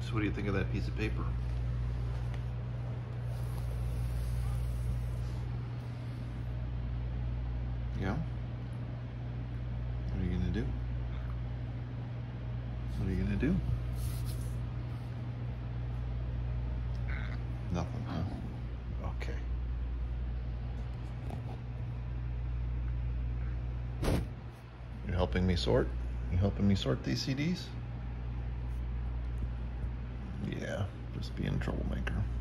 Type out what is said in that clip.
So what do you think of that piece of paper? Yeah? What are you gonna do? What are you gonna do? Nothing, huh? Okay. You helping me sort? You helping me sort these CDs? Yeah, just being a troublemaker.